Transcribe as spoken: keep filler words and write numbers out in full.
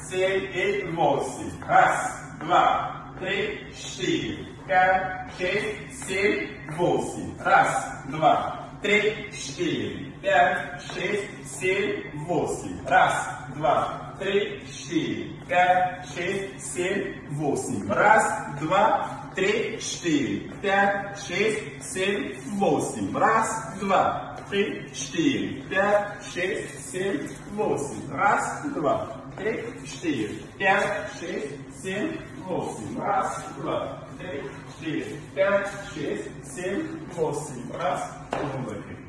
семь и восемь. Раз, два, три, четыре, пять, шесть, семь, восемь. Раз, два, три, четыре, пять, шесть, семь, восемь. Раз, два, три, четыре, пять, шесть, семь, восемь. Раз, два, три, четыре, пять, шесть, семь, восемь. Раз, два, три, четыре, пять, шесть, семь, восемь. Раз, два, три, четыре, пять, шесть, семь, восемь. Раз, два, три, четыре, пять, шесть, семь, восемь. Раз, два, три.